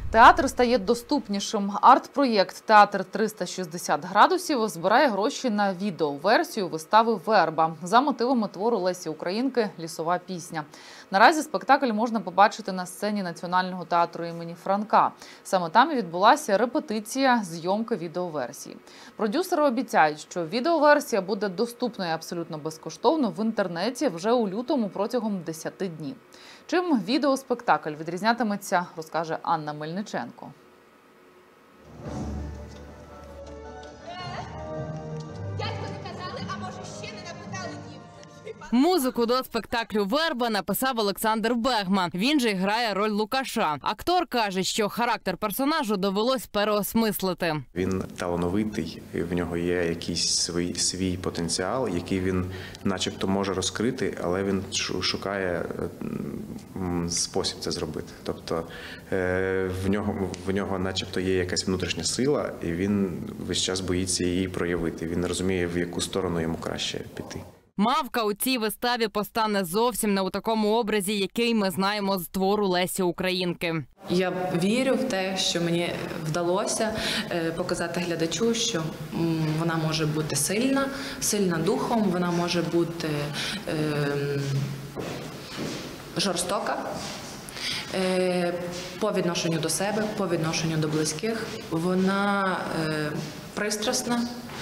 Театр стає доступнішим. Арт-проєкт «Театр 360 градусів» збирає гроші на відеоверсію вистави «Верба» за мотивами твору Лесі Українки «Лісова пісня». Наразі спектакль можна побачити на сцені Національного театру імені Франка. Саме там і відбулася репетиція зйомки відеоверсії. Продюсери обіцяють, що відеоверсія буде доступною абсолютно безкоштовно в інтернеті вже у лютому протягом 10 днів. Чим відеоспектакль відрізнятиметься, розкаже Анна Мельниченко. Музику до спектаклю «Верба» написав Олександр Бегма. Він же грає роль Лукаша. Актор каже, що характер персонажу довелось переосмислити. Він талановитий, в нього є якийсь свій потенціал, який він начебто може розкрити, але він шукає спосіб це зробити. Тобто в нього начебто є якась внутрішня сила, і він весь час боїться її проявити. Він розуміє, в яку сторону йому краще піти. Мавка у цій виставі постане зовсім не у такому образі, який ми знаємо з твору Лесі Українки. Я вірю в те, що мені вдалося показати глядачу, що вона може бути сильна духом, вона може бути жорстока по відношенню до себе, по відношенню до близьких. Вона пристрасна,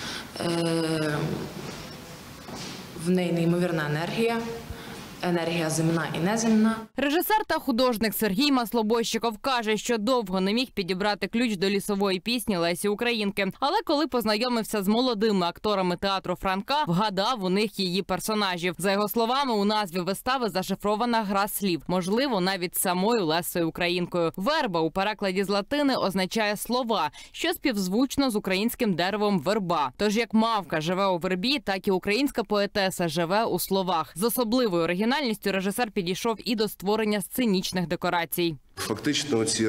в неї неймовірна енергія земна і неземна. Режисер та художник Сергій Маслобойщиков каже, що довго не міг підібрати ключ до лісової пісні Лесі Українки. Але коли познайомився з молодими акторами театру Франка, вгадав у них її персонажів. За його словами, у назві вистави зашифрована гра слів, можливо, навіть самою Лесею Українкою. «Верба» у перекладі з латини означає «слова», що співзвучно з українським деревом верба. Тож як мавка живе у вербі, так і українська поетеса живе у словах. З особливою оригінальністю режисер підійшов і до створення сценічних декорацій. Фактично оці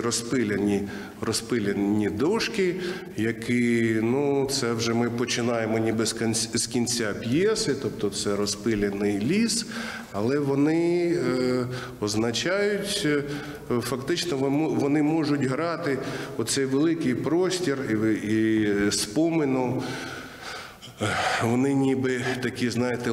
розпилені дошки, які, це вже ми починаємо ніби з кінця п'єси, тобто це розпилений ліс, але вони означають, фактично вони можуть грати оцей великий простір і спомину. Вони ніби такі, знаєте,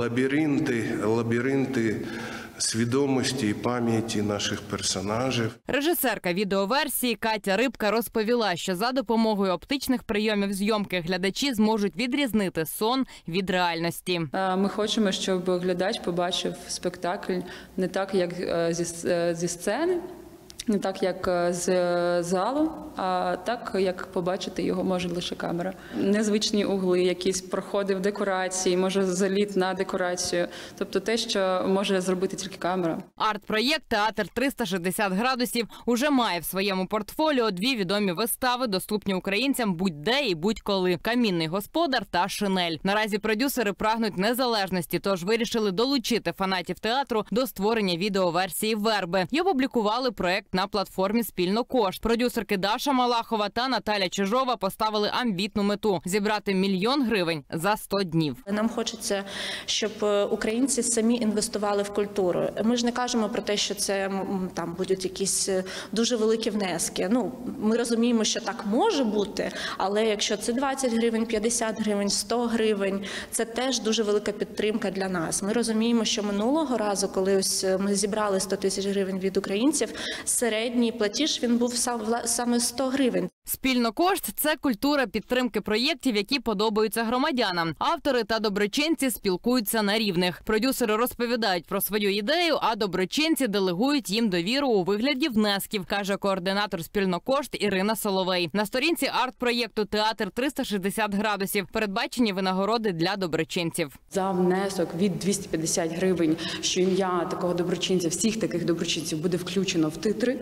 лабіринти свідомості і пам'яті наших персонажів. Режисерка відеоверсії Катя Рибка розповіла, що за допомогою оптичних прийомів зйомки глядачі зможуть відрізнити сон від реальності. Ми хочемо, щоб глядач побачив спектакль не так, як зі сцени, не так, як з залу, а так, як побачити його може лише камера. Незвичні угли, якісь проходи в декорації, може заліт на декорацію. Тобто те, що може зробити тільки камера. Арт-проєкт «Театр 360 градусів» уже має в своєму портфоліо 2 відомі вистави, доступні українцям будь-де і будь-коли – «Камінний господар» та «Шинель». Наразі продюсери прагнуть незалежності, тож вирішили долучити фанатів театру до створення відеоверсії «Верби» і опублікували проєкт на платформі «Спільнокошт». Продюсерки Даша Малахова та Наталя Чижова поставили амбітну мету – зібрати 1 мільйон гривень за 100 днів. Нам хочеться, щоб українці самі інвестували в культуру. Ми ж не кажемо про те, що це там будуть якісь дуже великі внески. Ми розуміємо, що так може бути, але якщо це 20 гривень, 50 гривень, 100 гривень, це теж дуже велика підтримка для нас. Ми розуміємо, що минулого разу, коли ось ми зібрали 100 тисяч гривень від українців, середній платіж він був саме 100 гривень. «Спільнокошт» – це культура підтримки проєктів, які подобаються громадянам. Автори та доброчинці спілкуються на рівних. Продюсери розповідають про свою ідею, а доброчинці делегують їм довіру у вигляді внесків, каже координатор «Спільнокошт» Ірина Соловей. На сторінці арт-проєкту «Театр 360 градусів» передбачені винагороди для доброчинців. За внесок від 250 гривень, що ім'я такого доброчинця, всіх таких доброчинців буде включено в титри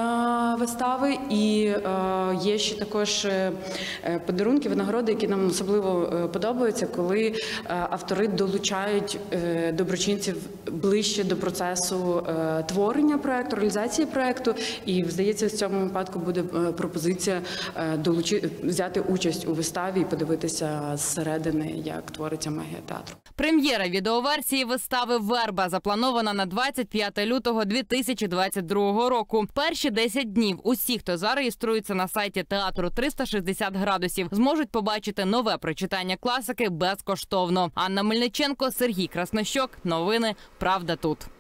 вистави. І є ще також подарунки, винагороди, які нам особливо подобаються, коли автори долучають доброчинців ближче до процесу творення проєкту, реалізації проєкту. І, здається, в цьому випадку буде пропозиція взяти участь у виставі і подивитися зсередини, як твориться магія театру. Прем'єра відеоверсії вистави «Верба» запланована на 25 лютого 2022 року. року. Перші 10 днів усі, хто зареєструється на сайті театру 360 градусів, зможуть побачити нове прочитання класики безкоштовно. Анна Мельниченко, Сергій Краснощок. Новини «Правда тут».